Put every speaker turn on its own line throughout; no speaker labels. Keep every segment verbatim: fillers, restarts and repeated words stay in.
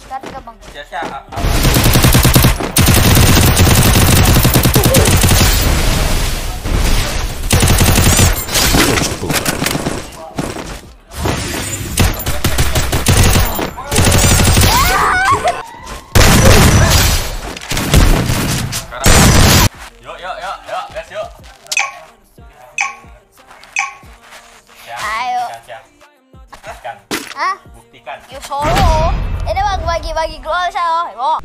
Sekarang enggak bang.
Jasa yuk yuk yuk yuk gas yuk.
Ayo.
Buktikan.
Hah?
Buktikan.
Yuk solo. Ini bang bagi-bagi global saya. Oh.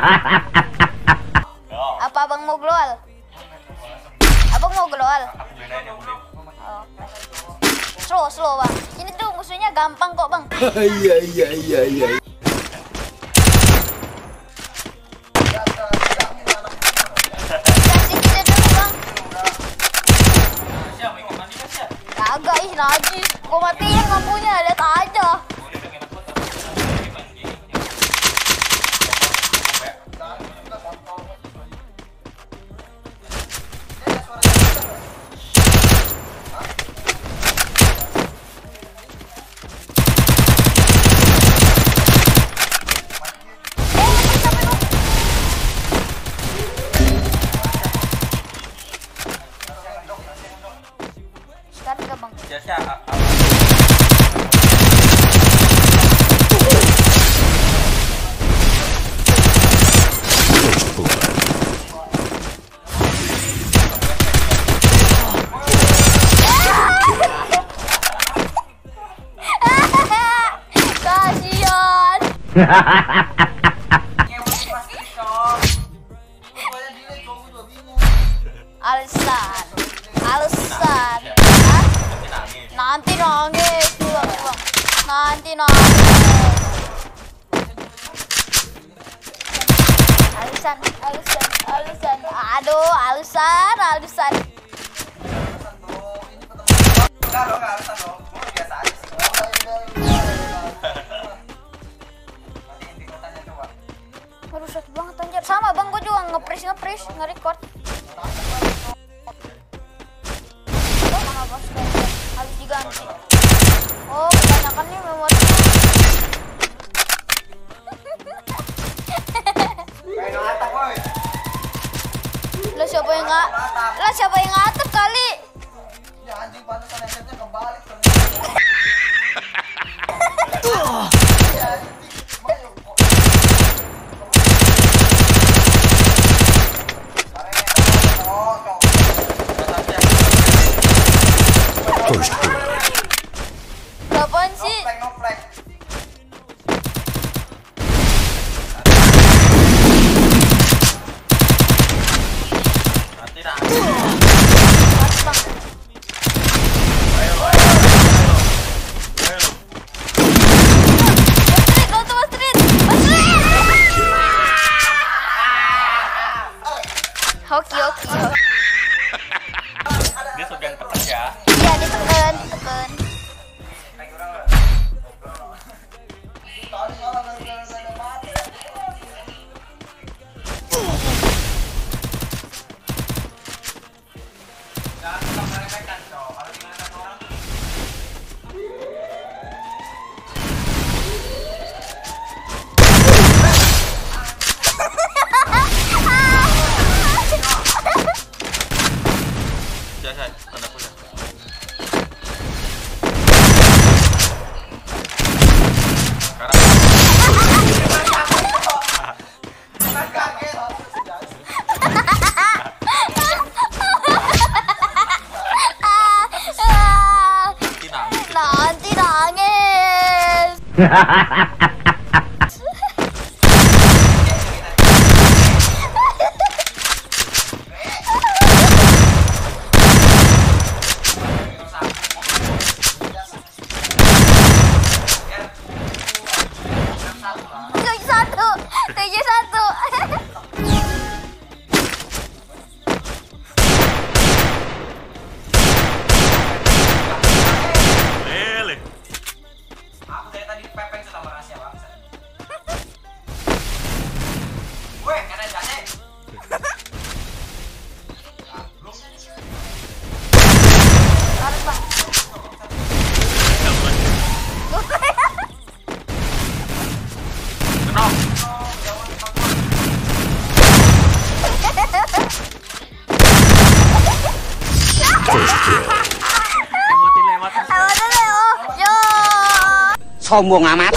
Apa abang mau global? Abang mau global?
Aku beli aja boleh.
Oh. Slow slow bang. Ini tuh musuhnya gampang kok bang.
Iya iya iya iya.
Kasih kita dulu bang.
Siapa ikut mandi kan siapa?
Kagak ih najis. Gua matiin lampunya lihat aja. Sekarang enggak bang.
Jasa
Kasian. Alasan. Alasan. Hah? Nanti nangis. Bang, bang. Nanti nangis. Alasan, alasan, alasan. Aduh, alasan, alasan.
enggak dong, enggak alasan dong. Gue biasa aja sih. Nanti inti kotanya coba.
Aduh, sakit banget anjir. Sama bang, gue juga nge-freeze nge-freeze nge-record. Oh, mana bos harus diganti. Oh, kebanyakan nih memori.
Main atap, woi.
Lah siapa yang nggak? Lah siapa yang ngatep kali?
Ya anjing pantesan headsetnya kebalik.
First blood.
Apaan sih?
Noplek, noplek. Mati dah.
Mati bang.
Ayo, ayo, ayo. Ayo.
Mas Trit, lo tuh Mas Trit. Mas Trit. Hoki, hoki, hoki.
Dia sudah tekan ya.
Iya, ditekan, ditekan.
Jasa, tanda punya.
Nanti nangis. Tujuh satu, tujuh satu.
Lele. Aku dari tadi pepeng sama rahasia bangsa. Gue karena jane.
Harus bang.
Kenapa?
sombong amat.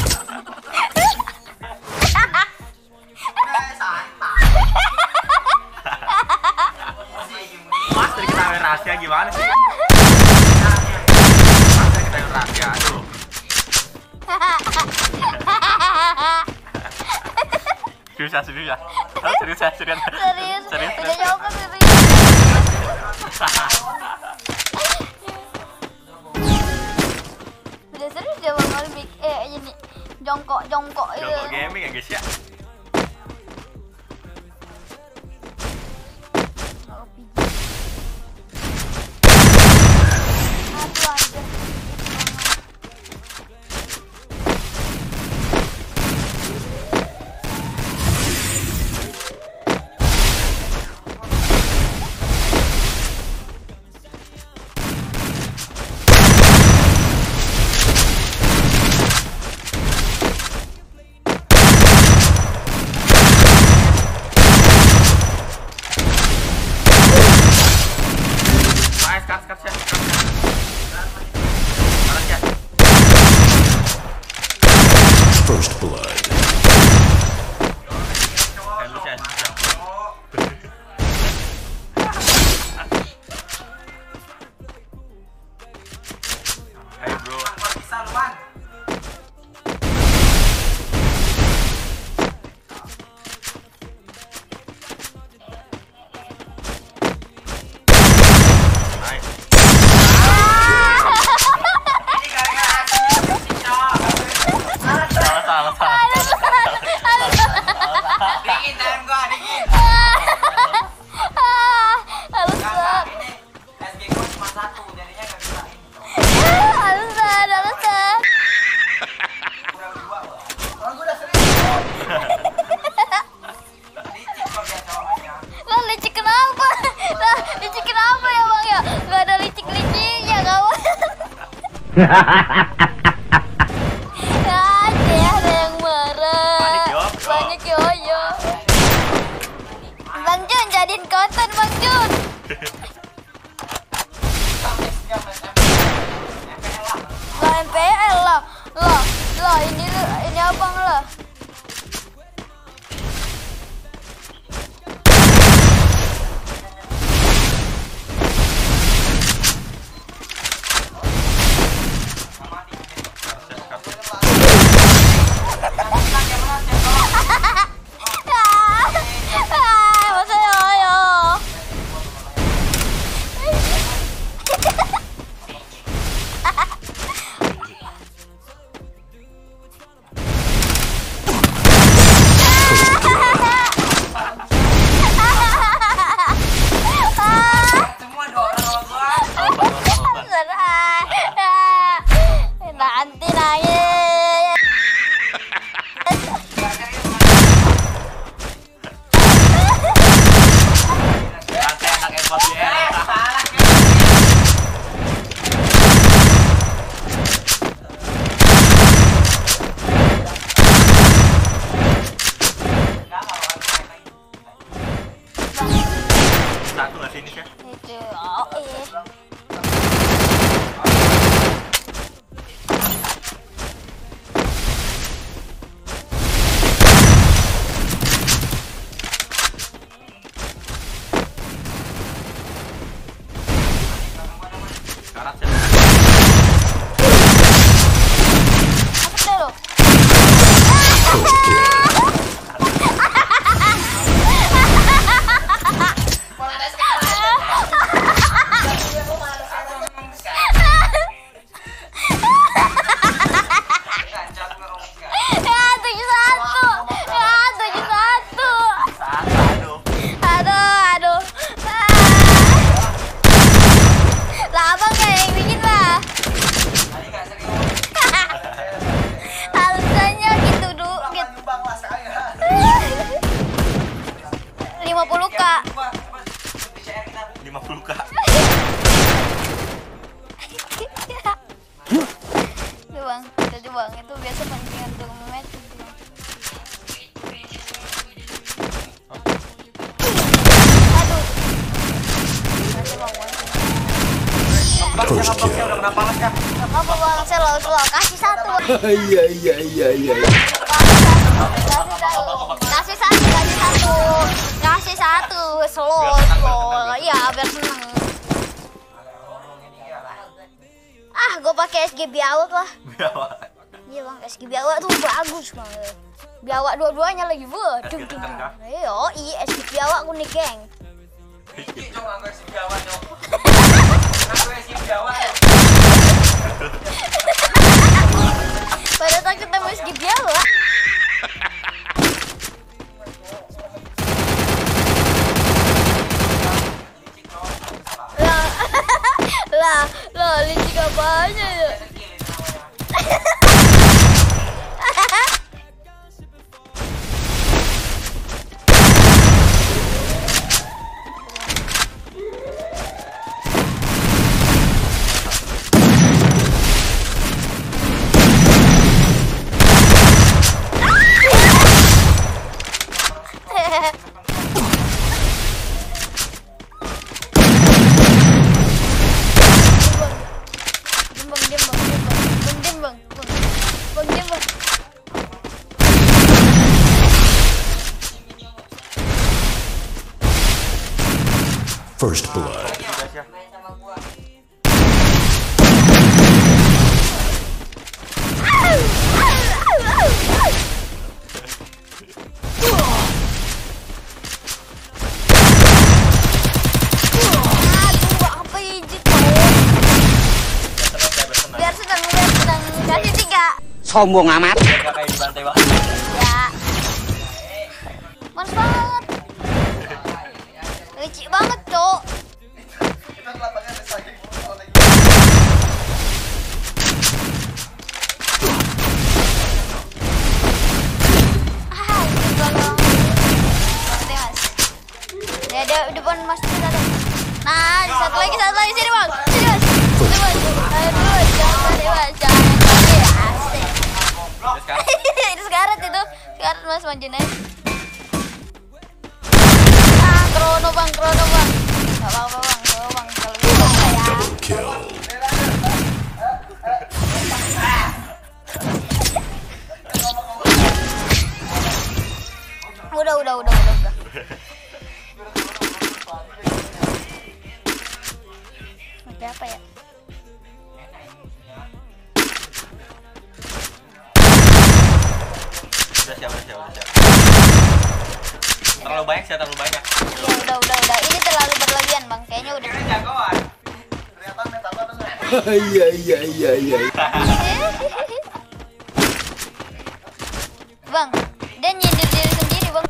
Mas dari ketahui rahasia gimana sih? Mas dari ketahui rahasia aduh. Susah susah. Serius serius serius.
Serius.
Serius.
Udah jawab kan serius. Udah serius dia Bang Albik. Eh ini jongkok jongkok itu.
Jongkok gaming ya guys ya.
Aduh anjir.
First blood.
Hai bro.
Dingin tangan gua, dingin.
Alasan.
Ini S G gua cuma satu, jadinya nggak bisa ini.
Alasan, alasan.
Kurang dua gua. Kalau gua udah sering. Licik kok dia cowoknya.
Lah licik kenapa? Lah licik kenapa ya Bang ya? Gak ada licik-liciknya kawan. Ada ada yang marah. Banyak yoyo. Bang Jun jadiin konten Bang Jun. Lah M P L lah. Lah, lah ini ini abang lah. Ah, masa yoyo.
Semua dua orang sama gua.
Nanti nangis.
Nanti anak F P R. Satu nggak sih ini ya?
Itu, oh iya.
Karat ya.
Apa dulu? Ya tujuh satu, ya tujuh satu.
Satu aduh.
Aduh, aduh. Ah. Lah abang kayak yang bikin lah. Alasannya gitu dulu, gitu. lima puluh k.
lima puluh k.
Tuh bang, itu bang, itu biasa pentingan untuk memet itu bang. Aduh. Masih bang, masih.
Bang, siapa bang? Udah kenapa mas ya?
Apa bang, slow slow kasih satu.
Iya iya iya iya.
Kasih satu, kasih satu, kasih satu, kasih satu, slow slow. Iya biar seneng. Ah, gue pakai S G biawak lah. Iya bang, S G biawak tuh bagus banget. Biawak dua-duanya lagi, wah, dung dung. Yo, i S G biawak gue nih geng.
Iki cong aku S G biawak cong. Aku S G biawak.
Pada takut sama S G biawak. Lah, lah, lah, licik apanya ya?
First blood.
Biar sedang, biar sedang. Kasih tiga.
Sombong amat.
Gak kayak dibantai banget.
Ya. Mantap banget. Licik banget, Cok.
Kita lapangnya ada lagi.
Ah, ini kalau Mas, Mas. Ya, ada depan Mas kita ada. Nah, satu lagi, satu lagi sini, Bang. Sini, Mas. Sini, Mas. Aduh, jangan tadi, Mas. Jangan tadi. Asik. Itu sekarat itu. Sekarat Mas Manjunai. Ah, krono, Bang, krono, Bang. Enggak apa-apa, Bang. Kalau Bang kalau bisa ya.
Kill.
Udah, udah, udah, udah, udah. Oke, apa ya?
Udah siap, udah siap, udah siap. Terlalu banyak sih, terlalu banyak.
Ya, udah, udah, udah. Ini terlalu berlebihan, Bang. Kayaknya udah.
Ini jagoan.
Ternyata metal terus.
Iya iya iya iya.
Bang, dia nyindir diri sendiri, Bang.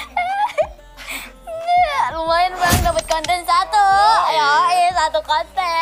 Lumayan Bang, dapat konten satu. Ayo, satu konten.